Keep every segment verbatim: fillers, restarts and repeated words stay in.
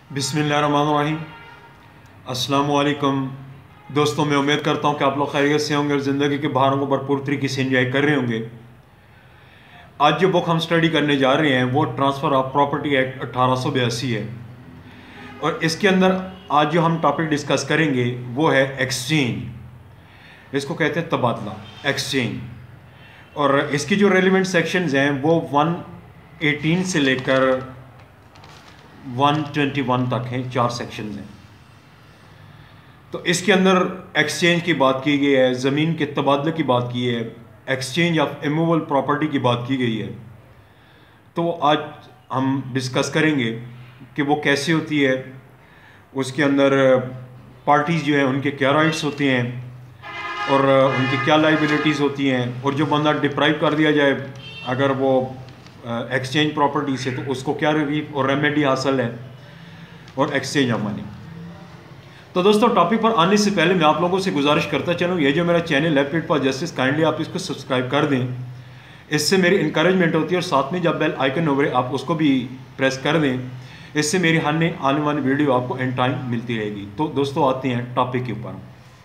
बिस्मिल्लाहिर्रहमानिर्रहीम। अस्सलामु अलैकुम दोस्तों, मैं उम्मीद करता हूँ कि आप लोग खैरियत से होंगे और ज़िंदगी के बहारों को भरपूर तरीके से एंजॉय कर रहे होंगे। आज जो बुक हम स्टडी करने जा रहे हैं वो ट्रांसफ़र ऑफ प्रॉपर्टी एक्ट अठारह सौ बयासी है और इसके अंदर आज जो हम टॉपिक डिस्कस करेंगे वो है एक्सचेंज। इसको कहते हैं तबादला, एक्सचेंज। और इसकी जो रेलिवेंट सेक्शंस हैं वो वन एटीन से लेकर वन ट्वेंटी वन तक हैं, चार सेक्शंस हैं। तो इसके अंदर एक्सचेंज की बात की गई है, ज़मीन के तबादले की बात की है, एक्सचेंज ऑफ इमूवेबल प्रॉपर्टी की बात की गई है। तो आज हम डिस्कस करेंगे कि वो कैसे होती है, उसके अंदर पार्टीज़ जो हैं उनके क्या राइट्स होते हैं और उनकी क्या लाइबिलिटीज़ होती हैं, और जो बंदा डिप्राइव कर दिया जाए अगर वो एक्सचेंज प्रॉपर्टी से तो उसको क्या रिलीफ और रेमेडी हासिल है, और एक्सचेंज ऑफ मनी। तो दोस्तों, टॉपिक पर आने से पहले मैं आप लोगों से गुजारिश करता चलूँ, ये जो मेरा चैनल है पेट फॉर जस्टिस, काइंडली आप इसको सब्सक्राइब कर दें, इससे मेरी इंकरेजमेंट होती है। और साथ में जब बेल आइकन ओवर आप उसको भी प्रेस कर दें, इससे मेरी आने आने वाली वीडियो आपको एन टाइम मिलती रहेगी। तो दोस्तों, आते हैं टॉपिक के ऊपर।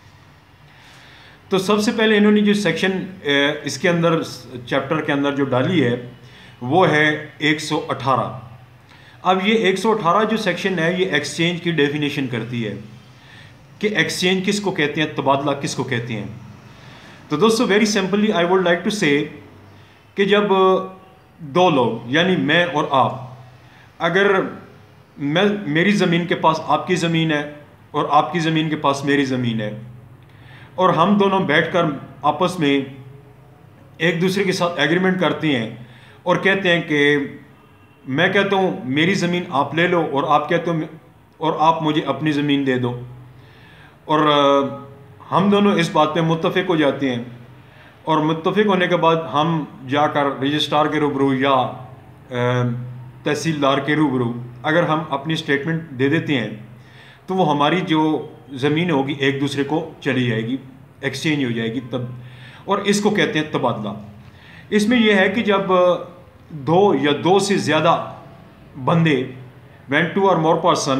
तो सबसे पहले इन्होंने जो सेक्शन इसके अंदर चैप्टर के अंदर जो डाली है वो है एक सौ अठारह। अब ये एक सौ अठारह जो सेक्शन है ये एक्सचेंज की डेफिनेशन करती है कि एक्सचेंज किसको कहते हैं, तबादला किसको कहते हैं। तो दोस्तों, very simply I would like to say कि जब दो लोग यानी मैं और आप, अगर मैं मेरी ज़मीन के पास आपकी ज़मीन है और आपकी ज़मीन के पास मेरी ज़मीन है, और हम दोनों बैठकर आपस में एक दूसरे के साथ एग्रीमेंट करते हैं और कहते हैं कि मैं कहता हूँ मेरी ज़मीन आप ले लो और आप कहते हो और आप मुझे अपनी ज़मीन दे दो, और हम दोनों इस बात पे मुत्तफिक हो जाते हैं। और मुत्तफिक होने के बाद हम जाकर रजिस्ट्रार के रूबरू या तहसीलदार के रूबरू अगर हम अपनी स्टेटमेंट दे देते हैं तो वो हमारी जो ज़मीन होगी एक दूसरे को चली जाएगी, एक्सचेंज हो जाएगी तब। और इसको कहते हैं तबादला। इसमें यह है कि जब दो या दो से ज़्यादा बंदे, व्हेन टू और मोर पर्सन,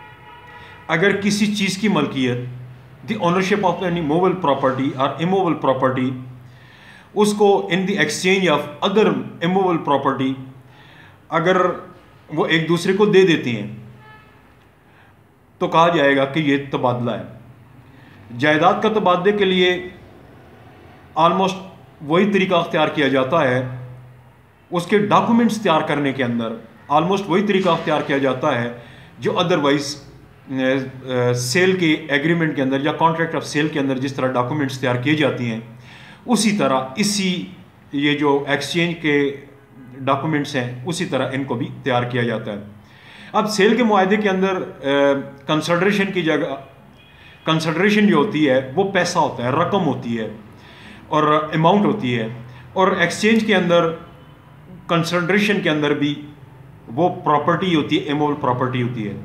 अगर किसी चीज़ की मलकियत, the ownership of any movable property और इमूवेबल प्रॉपर्टी, उसको in the exchange of other immovable property अगर वो एक दूसरे को दे देते हैं तो कहा जाएगा कि ये तबादला है। जायदाद का तबादले के लिए ऑलमोस्ट वही तरीका अख्तियार किया जाता है, उसके डॉक्यूमेंट्स तैयार करने के अंदर ऑलमोस्ट वही तरीका अख्तियार किया जाता है जो अदरवाइज सेल के एग्रीमेंट के अंदर या कॉन्ट्रैक्ट ऑफ सेल के अंदर जिस तरह डॉक्यूमेंट्स तैयार किए जाती हैं, उसी तरह इसी ये जो एक्सचेंज के डॉक्यूमेंट्स हैं उसी तरह इनको भी तैयार किया जाता है। अब सेल के मुआहदे के अंदर कंसिडरेशन की जगह कंसिडरेशन जो होती है वो पैसा होता है, रकम होती है और अमाउंट होती है, और एक्सचेंज के अंदर कंसिडरेशन के अंदर भी वो प्रॉपर्टी होती है, इमूवेबल प्रॉपर्टी होती है।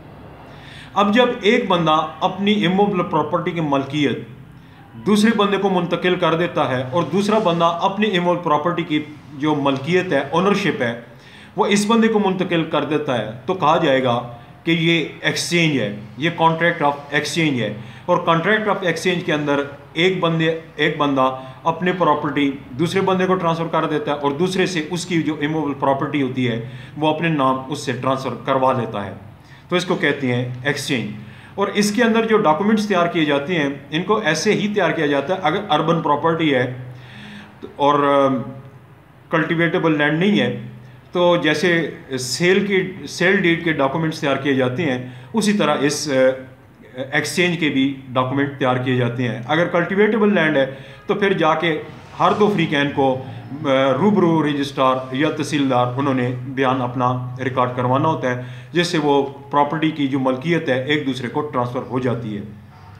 अब जब एक बंदा अपनी इमूवेबल प्रॉपर्टी की मलकियत दूसरे बंदे को मुंतकिल कर देता है और दूसरा बंदा अपनी इमूवेबल प्रॉपर्टी की जो मलकियत है, ओनरशिप है, वो इस बंदे को मुंतकिल कर देता है, तो कहा जाएगा कि ये एक्सचेंज है, ये कॉन्ट्रैक्ट ऑफ एक्सचेंज है। और कॉन्ट्रैक्ट ऑफ एक्सचेंज के अंदर एक बंदे एक बंदा अपने प्रॉपर्टी दूसरे बंदे को ट्रांसफ़र कर देता है और दूसरे से उसकी जो इमूवेबल प्रॉपर्टी होती है वो अपने नाम उससे ट्रांसफ़र करवा लेता है। तो इसको कहते हैं एक्सचेंज। और इसके अंदर जो डॉक्यूमेंट्स तैयार किए जाते हैं इनको ऐसे ही तैयार किया जाता है, अगर अर्बन प्रॉपर्टी है और कल्टिवेटेबल लैंड नहीं है तो जैसे सेल की सेल डीड के डॉक्यूमेंट्स तैयार किए जाते हैं उसी तरह इस एक्सचेंज के भी डॉक्यूमेंट तैयार किए जाते हैं। अगर कल्टिवेटेबल लैंड है तो फिर जाके हर दो फ्रीकैन को रूबरू रजिस्ट्रार या तहसीलदार उन्होंने बयान अपना रिकॉर्ड करवाना होता है, जिससे वो प्रॉपर्टी की जो मलकियत है एक दूसरे को ट्रांसफ़र हो जाती है।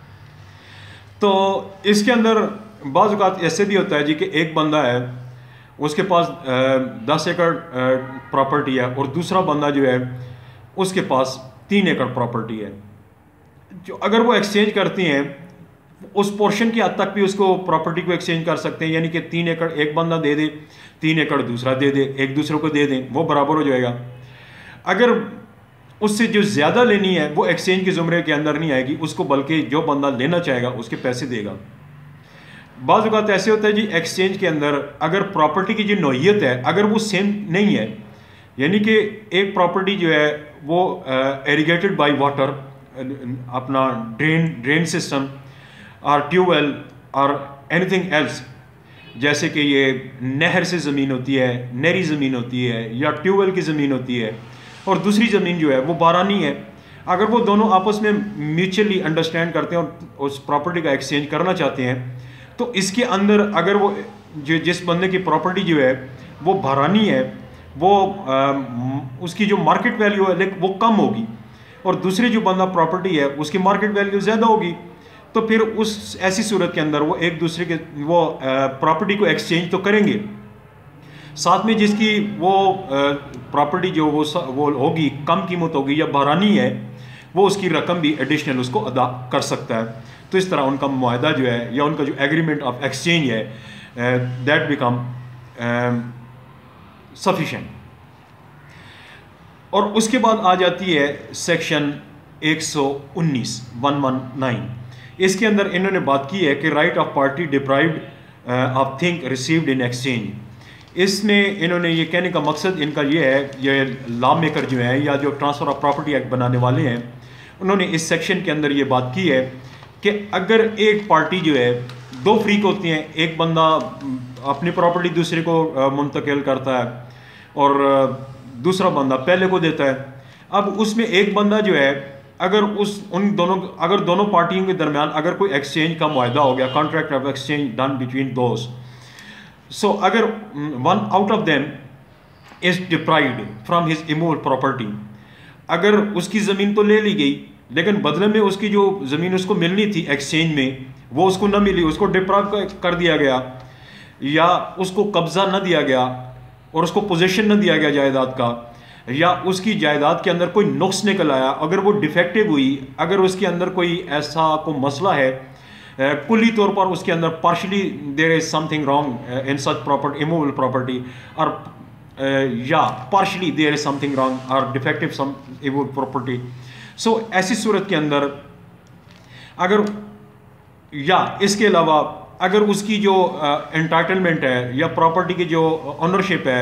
तो इसके अंदर बाज़ औक़ात ऐसे भी होता है जी कि एक बंदा है उसके पास दस एकड़ प्रॉपर्टी है और दूसरा बंदा जो है उसके पास तीन एकड़ प्रॉपर्टी है। जो अगर वो एक्सचेंज करती हैं उस पोर्शन की हद तक भी उसको प्रॉपर्टी को एक्सचेंज कर सकते हैं, यानी कि तीन एकड़ एक बंदा दे दे, तीन एकड़ दूसरा दे दे, एक दूसरे को दे दें, वो बराबर हो जाएगा। अगर उससे जो ज़्यादा लेनी है वो एक्सचेंज के ज़ुमरे के अंदर नहीं आएगी, उसको बल्कि जो बंदा लेना चाहेगा उसके पैसे देगा। बाज़ औक़ात ऐसे होता है जी, एक्सचेंज के अंदर अगर प्रॉपर्टी की जो नौइयत है अगर वो सेम नहीं है, यानी कि एक प्रॉपर्टी जो है वो इरिगेटेड बाय वाटर, अपना ड्रेन ड्रेन सिस्टम और ट्यूबवेल और एनीथिंग एल्स, जैसे कि ये नहर से ज़मीन होती है, नहरी ज़मीन होती है या ट्यूबवेल की ज़मीन होती है, और दूसरी ज़मीन जो है वो बारानी है। अगर वो दोनों आपस में म्यूचुअली अंडरस्टैंड करते हैं और उस प्रॉपर्टी का एक्सचेंज करना चाहते हैं, तो इसके अंदर अगर वो जो जिस बंदे की प्रॉपर्टी जो है वो बारानी है, वो आ, उसकी जो मार्केट वैल्यू है लेकिन वो कम होगी, और दूसरी जो बंदा प्रॉपर्टी है उसकी मार्केट वैल्यू ज़्यादा होगी, तो फिर उस ऐसी सूरत के अंदर वो एक दूसरे के वो प्रॉपर्टी को एक्सचेंज तो करेंगे, साथ में जिसकी वो प्रॉपर्टी जो वो वो होगी कम कीमत होगी या बारानी है, वो उसकी रकम भी एडिशनल उसको अदा कर सकता है। तो इस तरह उनका मुआहदा जो है या उनका जो एग्रीमेंट ऑफ एक्सचेंज है दैट बिकम सफिशेंट। और उसके बाद आ जाती है सेक्शन एक सौ उन्नीस वन वन नाइन। इसके अंदर इन्होंने बात की है कि right of party deprived of thing received in exchange. इसमें इन्होंने ये कहने का मकसद इनका ये है, ये लॉ मेकर जो है या जो ट्रांसफ़र ऑफ प्रॉपर्टी एक्ट बनाने वाले हैं, उन्होंने इस सेक्शन के अंदर ये बात की है कि अगर एक पार्टी जो है, दो फ्रीक होती हैं, एक बंदा अपनी प्रॉपर्टी दूसरे को मुंतकिल करता है और दूसरा बंदा पहले को देता है। अब उसमें एक बंदा जो है अगर उस उन दोनों अगर दोनों पार्टियों के दरमियान अगर कोई एक्सचेंज का मुआहदा हो गया, contract of exchange done between those, so अगर one out of them is deprived from his immovable property, अगर उसकी ज़मीन तो ले ली गई लेकिन बदले में उसकी जो ज़मीन उसको मिलनी थी एक्सचेंज में वो उसको न मिली, उसको डिप्राइव कर दिया गया या उसको कब्ज़ा न दिया गया और उसको पोजीशन न दिया गया जायदाद का, या उसकी जायदाद के अंदर कोई नुक्स निकल आया, अगर वो डिफेक्टिव हुई, अगर उसके अंदर कोई ऐसा कोई मसला है, कुल्ली तौर पर उसके अंदर partially there is something wrong in such property immovable property, और या partially there is something wrong और defective some immovable property. So ऐसी सूरत के अंदर अगर या इसके अलावा अगर उसकी जो एंटाइटलमेंट uh, है या प्रॉपर्टी की जो ऑनरशिप है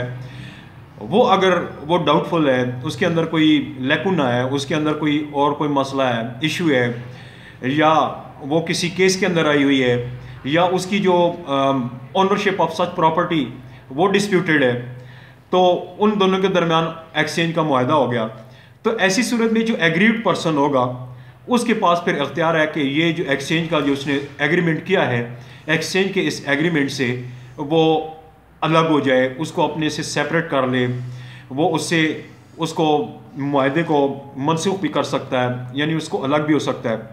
वो अगर वो डाउटफुल है, उसके अंदर कोई लैकुना है, उसके अंदर कोई और कोई मसला है, इशू है, या वो किसी केस के अंदर आई हुई है, या उसकी जो ऑनरशिप ऑफ सच प्रॉपर्टी वो डिस्प्यूटेड है, तो उन दोनों के दरमियान एक्सचेंज का मुआहदा हो गया। तो ऐसी सूरत में जो एग्रीड पर्सन होगा उसके पास फिर इख्तियार है कि ये जो एक्सचेंज का जो उसने एग्रीमेंट किया है, एक्सचेंज के इस एग्रीमेंट से वो अलग हो जाए, उसको अपने से सेपरेट कर ले, वो उससे उसको मुआहदे को मनसूख भी कर सकता है, यानी उसको अलग भी हो सकता है,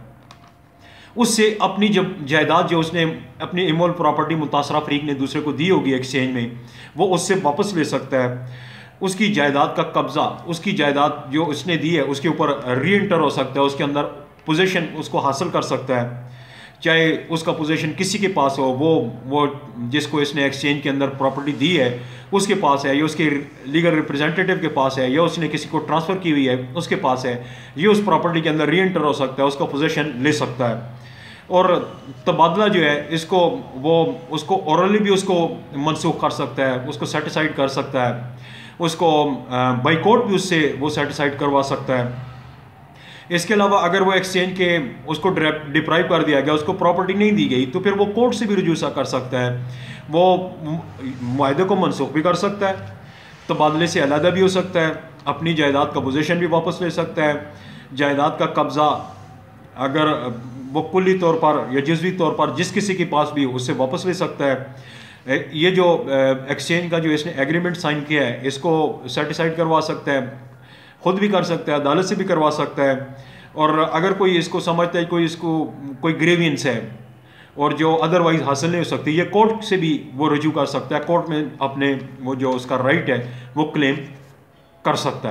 उससे अपनी जब जायदाद जो उसने अपनी इमूवेबल प्रॉपर्टी मुतासरा फरीक ने दूसरे को दी होगी एक्सचेंज में, वो उससे वापस ले सकता है, उसकी जायदाद का कब्ज़ा, उसकी जायदाद जो उसने दी है उसके ऊपर री एंटर हो सकता है, उसके अंदर पोजीशन उसको हासिल कर सकता है, चाहे उसका पोजीशन किसी के पास हो, वो वो जिसको इसने एक्सचेंज के अंदर प्रॉपर्टी दी है उसके पास है, या उसके लीगल रिप्रेजेंटेटिव के पास है, या उसने किसी को ट्रांसफ़र की हुई है उसके पास है, ये उस प्रॉपर्टी के अंदर री एंटर हो सकता है, उसका पोजीशन ले सकता है। और तबादला जो है इसको वो उसको ओरली भी उसको मनसूख कर सकता है, उसको सेटिसाइड कर सकता है, उसको बाइकआउट भी उससे वो सेटिसाइड करवा सकता है। इसके अलावा अगर वो एक्सचेंज के उसको डिप्राइव कर दिया गया, उसको प्रॉपर्टी नहीं दी गई, तो फिर वो कोर्ट से भी रुजू कर सकता है, वो मुआहदे को मनसूख भी कर सकता है, तबादले से अलहदा भी हो सकता है, अपनी जायदाद का पोजीशन भी वापस ले सकता है, जायदाद का कब्ज़ा अगर वो कुल्ली तौर पर या जुज़वी तौर पर जिस किसी के पास भी उससे वापस ले सकता है। ये जो एक्सचेंज का जो इसने एग्रीमेंट साइन किया है इसको सेटिसाइड करवा सकता है, खुद भी कर सकता है, अदालत से भी करवा सकता है, और अगर कोई इसको समझता है कोई इसको कोई ग्रेवियंस है और जो अदरवाइज हासिल नहीं हो सकती, ये कोर्ट से भी वो रजू कर सकता है, कोर्ट में अपने वो जो उसका राइट है वो क्लेम कर सकता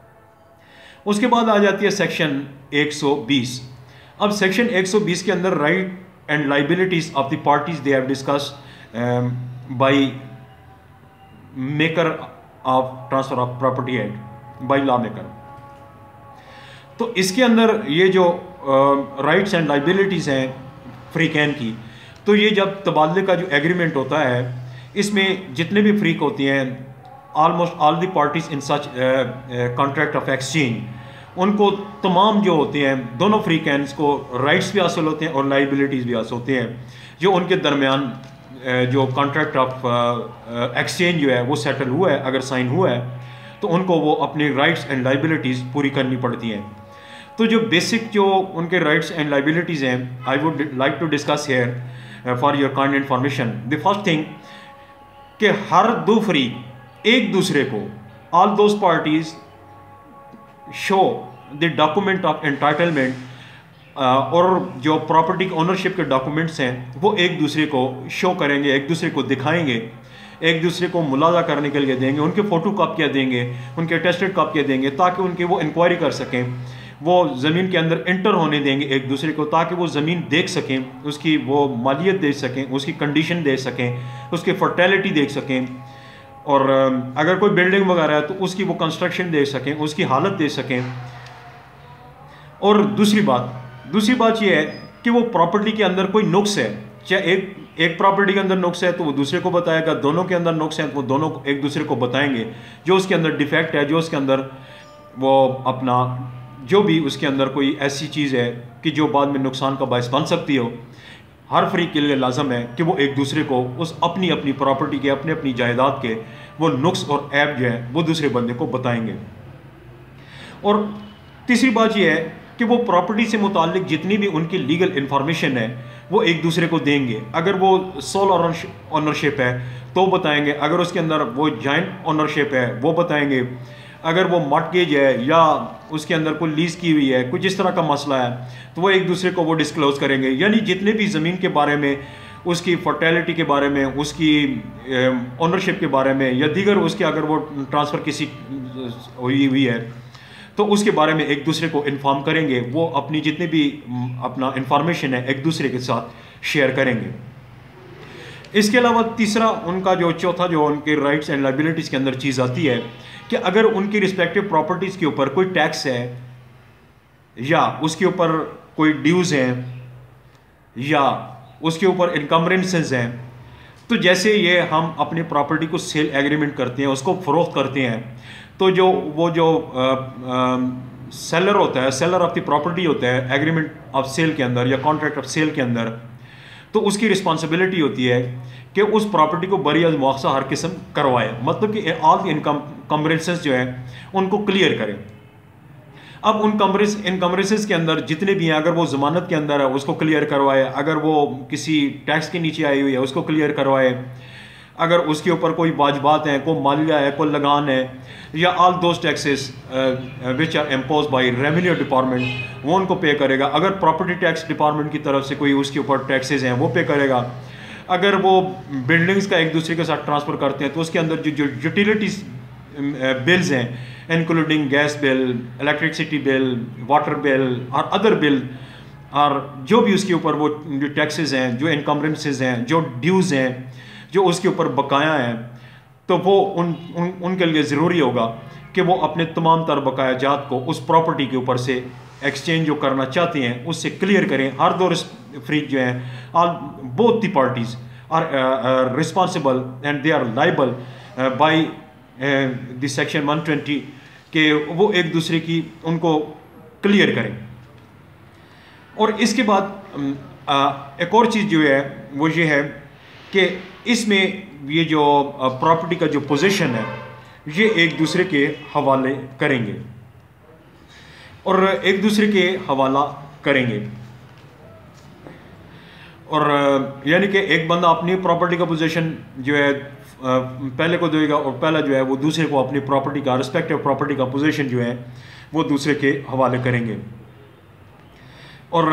है। उसके बाद आ जाती है सेक्शन एक सौ बीस। अब सेक्शन एक सौ बीस के अंदर right and liabilities of the parties they have discussed by maker of transfer of property act, by law maker. तो इसके अंदर ये जो राइट्स एंड लाइबिलिटीज़ हैं फ्री कैन की, तो ये जब तबादले का जो एग्रीमेंट होता है इसमें जितने भी फ्रीक होती हैं, almost all the parties in such contract of exchange, उनको तमाम जो होते हैं दोनों फ्री कैंस को राइट्स भी हासिल होते हैं और लाइबिलिटीज़ भी हासिल होते हैं जो उनके दरमियान जो कॉन्ट्रैक्ट ऑफ एक्सचेंज जो है वो सेटल हुआ है, अगर साइन हुआ है तो उनको वो अपनी राइट्स एंड लाइबिलिटीज़ पूरी करनी पड़ती हैं। तो जो बेसिक जो उनके राइट्स एंड लाइबिलिटीज़ हैं, I would like to discuss here for your kind information. The first thing कि हर दो फ्री एक दूसरे को, all those parties show the document of entitlement, और जो प्रॉपर्टी ओनरशिप के डॉक्यूमेंट्स हैं वो एक दूसरे को शो करेंगे, एक दूसरे को दिखाएंगे, एक दूसरे को मुलाजा करने के लिए देंगे, उनके फ़ोटो कापियाँ देंगे, उनके टेस्टेड कापियाँ देंगे ताकि उनकी वो इंक्वायरी कर सकें, वो ज़मीन के अंदर इंटर होने देंगे एक दूसरे को ताकि वो ज़मीन देख सकें, उसकी वो मालियत देख सकें, उसकी कंडीशन देख सकें, उसकी फर्टेलिटी देख सकें, और अगर कोई बिल्डिंग वगैरह है तो उसकी वो कंस्ट्रक्शन देख सकें, उसकी हालत देख सकें। और दूसरी बात दूसरी बात ये है कि वो प्रॉपर्टी के अंदर कोई नुक्स है, चाहे एक एक प्रॉपर्टी के अंदर नुक्स है तो वो दूसरे को बताएगा, दोनों के अंदर नुक्स हैं तो वो दोनों एक दूसरे को बताएंगे, जो उसके अंदर डिफेक्ट है, जो उसके अंदर वो अपना जो भी उसके अंदर कोई ऐसी चीज़ है कि जो बाद में नुकसान का बायस बन सकती हो, हर फ्री के लिए लाजम है कि वो एक दूसरे को उस अपनी अपनी प्रॉपर्टी के, अपने अपनी जायदाद के वो नुक्स और ऐब जो है वो दूसरे बंदे को बताएंगे। और तीसरी बात ये है कि वो प्रॉपर्टी से मुताल्लिक जितनी भी उनकी लीगल इंफॉर्मेशन है वो एक दूसरे को देंगे। अगर वो सोल ओनरशिप है तो बताएंगे, अगर उसके अंदर वो जॉइंट ओनरशिप है वो बताएंगे, अगर वो मॉर्टगेज है या उसके अंदर कोई लीज की हुई है, कुछ इस तरह का मसला है तो वो एक दूसरे को वो डिस्क्लोज करेंगे। यानी जितने भी ज़मीन के बारे में, उसकी फर्टेलिटी के बारे में, उसकी ओनरशिप के बारे में, या दीगर उसके अगर वो ट्रांसफ़र किसी हुई हुई है तो उसके बारे में एक दूसरे को इन्फॉर्म करेंगे, वो अपनी जितने भी अपना इंफॉर्मेशन है एक दूसरे के साथ शेयर करेंगे। इसके अलावा तीसरा उनका जो चौथा जो उनके राइट्स एंड लाइबिलिटीज़ के अंदर चीज़ आती है कि अगर उनकी रिस्पेक्टिव प्रॉपर्टीज़ के ऊपर कोई टैक्स है या उसके ऊपर कोई ड्यूज़ हैं या उसके ऊपर इनकम्बरेंसेस हैं, तो जैसे ये हम अपनी प्रॉपर्टी को सेल एग्रीमेंट करते हैं, उसको फ़रोख्त करते हैं, तो जो वो जो सेलर होता है, सेलर ऑफ द प्रॉपर्टी होता है एग्रीमेंट ऑफ सेल के अंदर या कॉन्ट्रैक्ट ऑफ सेल के अंदर, तो उसकी रिस्पॉन्सिबिलिटी होती है कि उस प्रॉपर्टी को बरी अज मुआवजा हर किस्म करवाए, मतलब कि ऑल द इनकम्बरेंसेस जो है उनको क्लियर करें। अब उन कमरेस इनकम्बरेंसेस के अंदर जितने भी हैं, अगर वो ज़मानत के अंदर है उसको क्लियर करवाए, अगर वो किसी टैक्स के नीचे आई हुई है उसको क्लियर करवाए, अगर उसके ऊपर कोई वाजबात हैं, कोई मालिया है, कोई लगान है, या all those taxes which are impose by revenue department वो उनको पे करेगा। अगर प्रॉपर्टी टैक्स डिपार्टमेंट की तरफ से कोई उसके ऊपर टैक्सेस हैं वो पे करेगा। अगर वो बिल्डिंग्स का एक दूसरे के साथ ट्रांसफ़र करते हैं तो उसके अंदर जो जो यूटिलिटीज़ बिल्स हैं including gas bill, electricity bill, water bill और अदर बिल, और जो भी उसके ऊपर वो जो टैक्सेस हैं, जो इनकम्बरेंसेस हैं, जो ड्यूज़ हैं, जो उसके ऊपर बकाया हैं, तो वो उन, उन उनके लिए ज़रूरी होगा कि वो अपने तमाम तर बकाया जात को उस प्रॉपर्टी के ऊपर से एक्सचेंज जो करना चाहते हैं उससे क्लियर करें। हर दो फ्रीक जो हैं, all both the parties are responsible and they are liable by the section one twenty के वो एक दूसरे की उनको क्लियर करें। और इसके बाद uh, एक और चीज़ जो है वो ये है कि इसमें ये जो प्रॉपर्टी का जो पोजीशन है ये एक दूसरे के हवाले करेंगे और एक दूसरे के हवाला करेंगे, और यानी कि एक बंदा अपनी प्रॉपर्टी का पोजीशन जो है पहले को देगा और पहला जो है वो दूसरे को अपनी प्रॉपर्टी का रिस्पेक्टिव प्रॉपर्टी का पोजीशन जो है वो दूसरे के हवाले करेंगे। और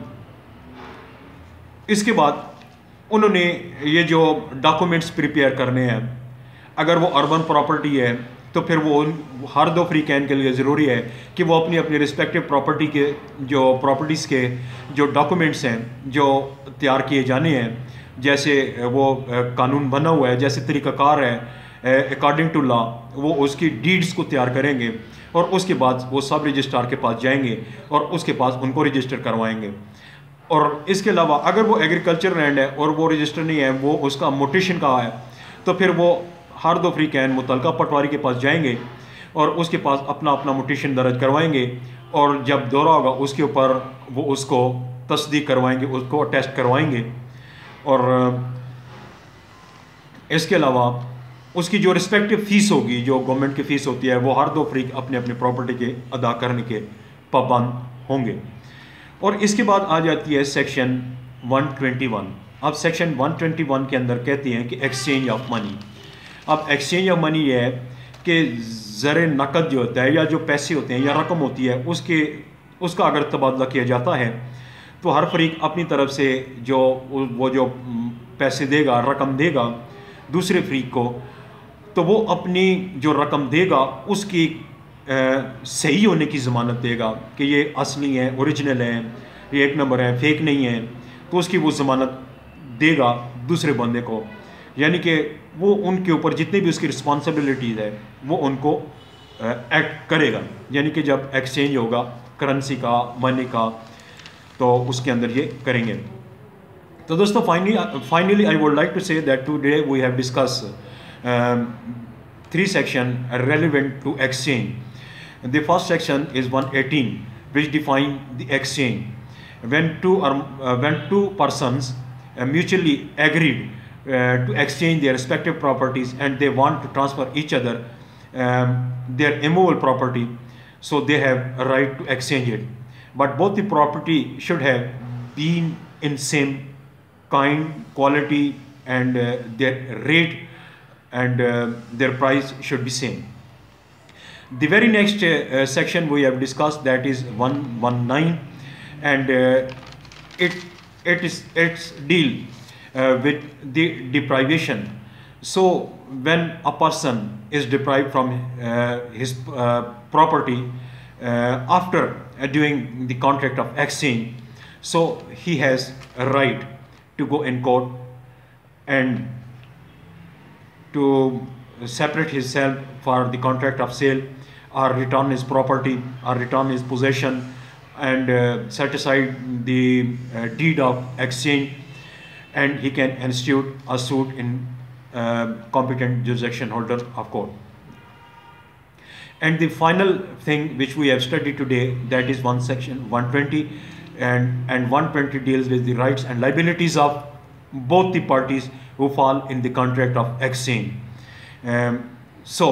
इसके बाद उन्होंने ये जो डॉक्यूमेंट्स प्रिपेयर करने हैं, अगर वो अर्बन प्रॉपर्टी है तो फिर वो हर दो फ्री कैन के लिए ज़रूरी है कि वो अपनी अपनी रिस्पेक्टिव प्रॉपर्टी के जो प्रॉपर्टीज़ के जो डॉक्यूमेंट्स हैं जो तैयार किए जाने हैं, जैसे वो कानून बना हुआ है, जैसे तरीक़ाकार है अकॉर्डिंग टू लॉ, वो उसकी डीड्स को तैयार करेंगे, और उसके बाद वो सब रजिस्ट्रार के पास जाएंगे और उसके पास उनको रजिस्टर करवाएंगे। और इसके अलावा अगर वो एग्रीकल्चर लैंड है और वो रजिस्टर नहीं है, वो उसका मोटेशन का है, तो फिर वो हर दो फ्रीकैन मुतलका पटवारी के पास जाएंगे और उसके पास अपना अपना मोटेशन दर्ज करवाएंगे, और जब दौरा होगा उसके ऊपर वो उसको तस्दीक करवाएंगे, उसको टेस्ट करवाएंगे। और इसके अलावा उसकी जो रिस्पेक्टिव फ़ीस होगी, जो गवर्नमेंट की फ़ीस होती है, वो हर दो फ्रीक अपने अपने प्रॉपर्टी के अदा करने के पाबंद होंगे। और इसके बाद आ जाती है सेक्शन एक सौ इक्कीस। अब सेक्शन एक सौ इक्कीस के अंदर कहती हैं कि एक्सचेंज ऑफ मनी। अब एक्सचेंज ऑफ मनी ये है कि ज़र नकद जो होता है या जो पैसे होते हैं या रकम होती है, उसके उसका अगर तबादला किया जाता है तो हर फरीक अपनी तरफ से जो वो जो पैसे देगा, रकम देगा दूसरे फरीक को, तो वो अपनी जो रकम देगा उसकी आ, सही होने की ज़मानत देगा कि ये असली है, ओरिजिनल है, ये एक नंबर है, फेक नहीं है, तो उसकी वो ज़मानत देगा दूसरे बंदे को। यानी कि वो उनके ऊपर जितनी भी उसकी रिस्पॉन्सिबिलिटीज़ है वो उनको एक्ट करेगा। यानी कि जब एक्सचेंज होगा करेंसी का, मनी का, तो उसके अंदर ये करेंगे। तो दोस्तों finally finally I would like to say that today we have discuss three section relevant to exchange. The first section is one eighteen, which define the exchange. When two or uh, when two persons uh, mutually agreed uh, to exchange their respective properties and they want to transfer each other um, their immovable property, so they have a right to exchange it. But both the property should have been in same kind, quality, and uh, their rate and uh, their price should be same. The very next uh, section we have discussed, that is one nineteen, and uh, it it is its deal uh, with the deprivation. So when a person is deprived from uh, his uh, property uh, after uh, doing the contract of exchange, so he has a right to go in court and to separate himself for the contract of sale, or return his property, or return his possession, and uh, set aside the uh, deed of exchange, and he can institute a suit in uh, competent jurisdiction holder of court. And the final thing which we have studied today, that is one section one twenty, and and one twenty deals with the rights and liabilities of both the parties who fall in the contract of exchange. um, so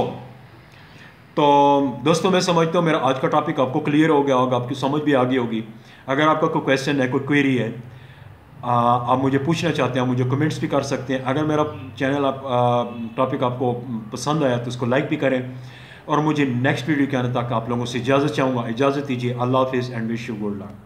तो दोस्तों मैं समझता हूँ मेरा आज का topic आपको clear हो गया होगा, आपकी समझ भी आ गई होगी। अगर आपका कोई क्वेश्चन है, कोई क्वेरी है, आ, आप मुझे पूछना चाहते हैं, मुझे कमेंट्स भी कर सकते हैं। अगर मेरा चैनल आप टॉपिक आपको पसंद आया तो उसको लाइक भी करें, और मुझे नेक्स्ट वीडियो के आने तक आप लोगों से इजाज़त चाहूँगा। इजाज़त दीजिए। अल्लाह हाफिज़ and wish you good luck.